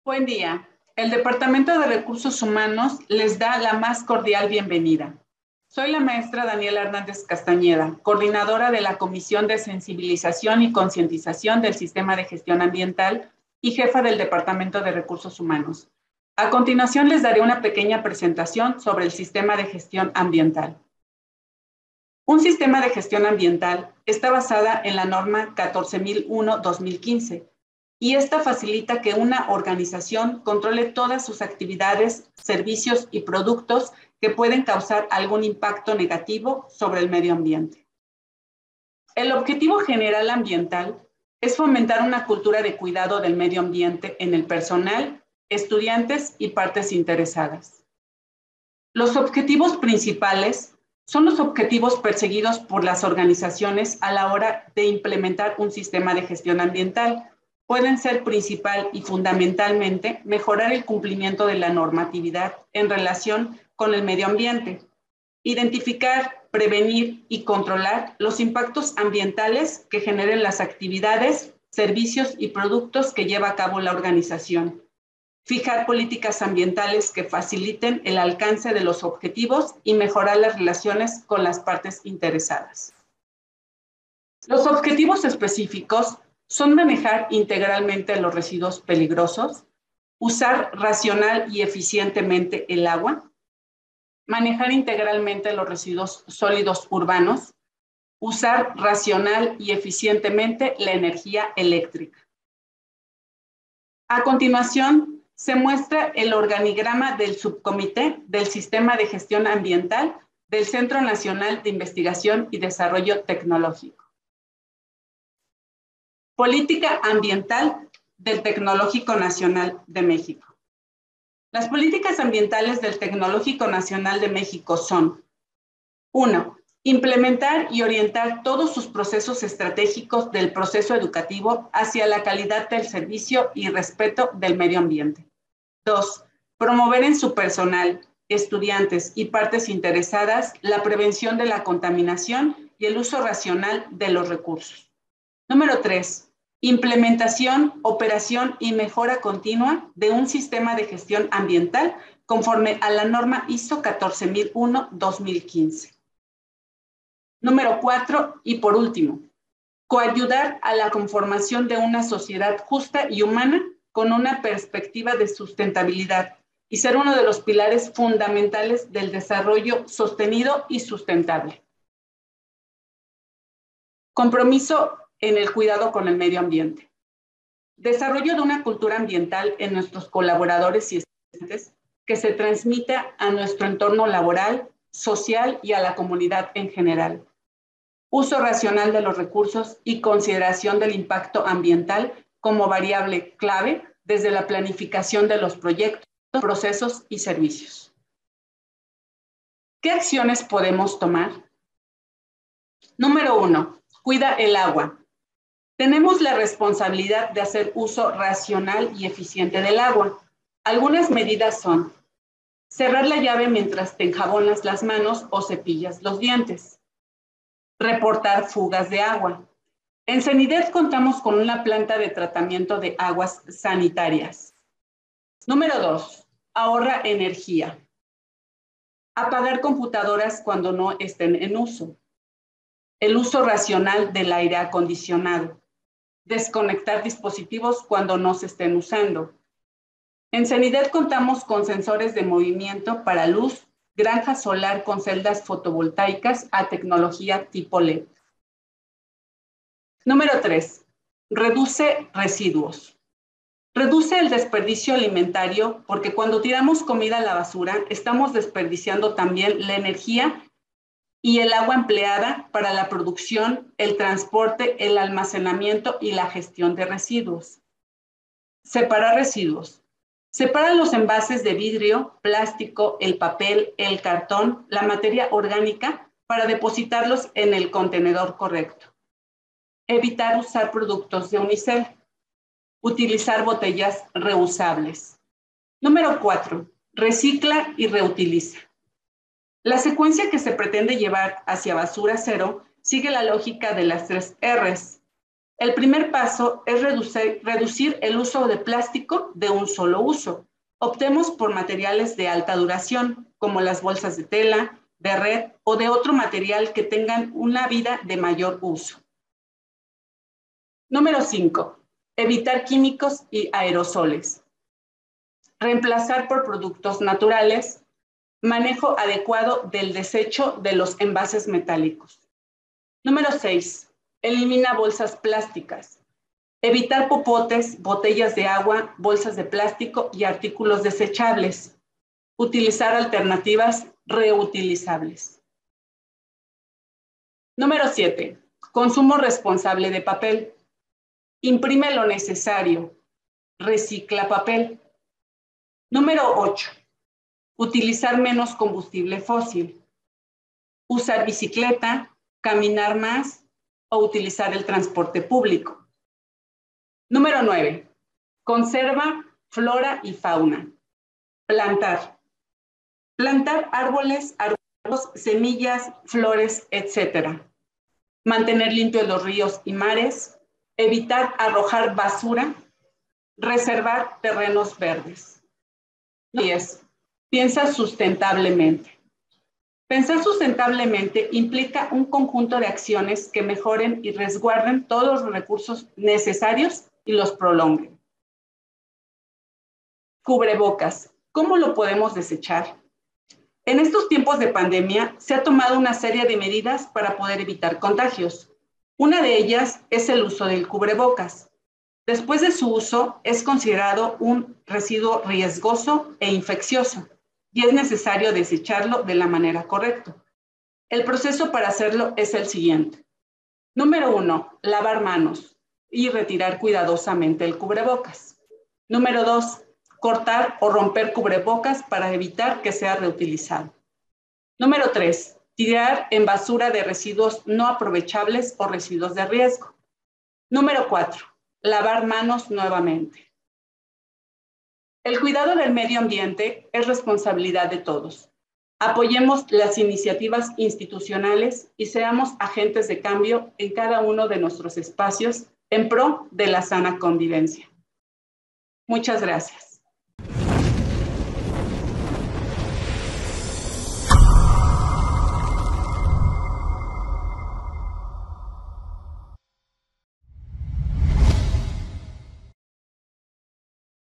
Buen día. El Departamento de Recursos Humanos les da la más cordial bienvenida. Soy la maestra Daniela Hernández Castañeda, coordinadora de la Comisión de Sensibilización y Concientización del Sistema de Gestión Ambiental y jefa del Departamento de Recursos Humanos. A continuación les daré una pequeña presentación sobre el Sistema de Gestión Ambiental. Un sistema de gestión ambiental está basada en la norma 14001-2015, y esta facilita que una organización controle todas sus actividades, servicios y productos que pueden causar algún impacto negativo sobre el medio ambiente. El objetivo general ambiental es fomentar una cultura de cuidado del medio ambiente en el personal, estudiantes y partes interesadas. Los objetivos principales son los objetivos perseguidos por las organizaciones a la hora de implementar un sistema de gestión ambiental. Pueden ser principal y fundamentalmente mejorar el cumplimiento de la normatividad en relación con el medio ambiente, identificar, prevenir y controlar los impactos ambientales que generen las actividades, servicios y productos que lleva a cabo la organización, fijar políticas ambientales que faciliten el alcance de los objetivos y mejorar las relaciones con las partes interesadas. Los objetivos específicos son manejar integralmente los residuos peligrosos, usar racional y eficientemente el agua, manejar integralmente los residuos sólidos urbanos, usar racional y eficientemente la energía eléctrica. A continuación, se muestra el organigrama del subcomité del Sistema de Gestión Ambiental del Centro Nacional de Investigación y Desarrollo Tecnológico. Política ambiental del Tecnológico Nacional de México. Las políticas ambientales del Tecnológico Nacional de México son: 1. Implementar y orientar todos sus procesos estratégicos del proceso educativo hacia la calidad del servicio y respeto del medio ambiente. 2. Promover en su personal, estudiantes y partes interesadas la prevención de la contaminación y el uso racional de los recursos. Número 3. Implementación, operación y mejora continua de un sistema de gestión ambiental conforme a la norma ISO 14001-2015. Número 4, y por último, coayudar a la conformación de una sociedad justa y humana con una perspectiva de sustentabilidad y ser uno de los pilares fundamentales del desarrollo sostenido y sustentable. Compromiso en el cuidado con el medio ambiente. Desarrollo de una cultura ambiental en nuestros colaboradores y estudiantes que se transmita a nuestro entorno laboral, social y a la comunidad en general. Uso racional de los recursos y consideración del impacto ambiental como variable clave desde la planificación de los proyectos, procesos y servicios. ¿Qué acciones podemos tomar? Número 1. Cuida el agua. Tenemos la responsabilidad de hacer uso racional y eficiente del agua. Algunas medidas son: cerrar la llave mientras te enjabonas las manos o cepillas los dientes. Reportar fugas de agua. En CENIDET contamos con una planta de tratamiento de aguas sanitarias. Número 2. Ahorra energía. Apagar computadoras cuando no estén en uso. El uso racional del aire acondicionado. Desconectar dispositivos cuando no se estén usando. En CENIDET contamos con sensores de movimiento para luz, granja solar con celdas fotovoltaicas a tecnología tipo LED. Número 3. Reduce residuos. Reduce el desperdicio alimentario porque cuando tiramos comida a la basura estamos desperdiciando también la energía y el agua empleada para la producción, el transporte, el almacenamiento y la gestión de residuos. Separar residuos. Separa los envases de vidrio, plástico, el papel, el cartón, la materia orgánica para depositarlos en el contenedor correcto. Evitar usar productos de unicel. Utilizar botellas reusables. Número 4. Recicla y reutiliza. La secuencia que se pretende llevar hacia basura cero sigue la lógica de las 3 R's. El primer paso es reducir el uso de plástico de un solo uso. Optemos por materiales de alta duración, como las bolsas de tela, de red o de otro material que tengan una vida de mayor uso. Número 5. Evitar químicos y aerosoles. Reemplazar por productos naturales. Manejo adecuado del desecho de los envases metálicos. Número 6. Elimina bolsas plásticas. Evitar popotes, botellas de agua, bolsas de plástico y artículos desechables. Utilizar alternativas reutilizables. Número 7. Consumo responsable de papel. Imprime lo necesario. Recicla papel. Número 8. Utilizar menos combustible fósil. Usar bicicleta, caminar más o utilizar el transporte público. Número 9. Conserva flora y fauna. Plantar. Plantar árboles, semillas, flores, etc. Mantener limpios los ríos y mares. Evitar arrojar basura. Reservar terrenos verdes. 10. Piensa sustentablemente. Pensar sustentablemente implica un conjunto de acciones que mejoren y resguarden todos los recursos necesarios y los prolonguen. Cubrebocas. ¿Cómo lo podemos desechar? En estos tiempos de pandemia se ha tomado una serie de medidas para poder evitar contagios. Una de ellas es el uso del cubrebocas. Después de su uso, es considerado un residuo riesgoso e infeccioso y es necesario desecharlo de la manera correcta. El proceso para hacerlo es el siguiente. Número 1, lavar manos y retirar cuidadosamente el cubrebocas. Número 2, cortar o romper cubrebocas para evitar que sea reutilizado. Número 3, tirar en basura de residuos no aprovechables o residuos de riesgo. Número 4, lavar manos nuevamente. El cuidado del medio ambiente es responsabilidad de todos. Apoyemos las iniciativas institucionales y seamos agentes de cambio en cada uno de nuestros espacios en pro de la sana convivencia. Muchas gracias.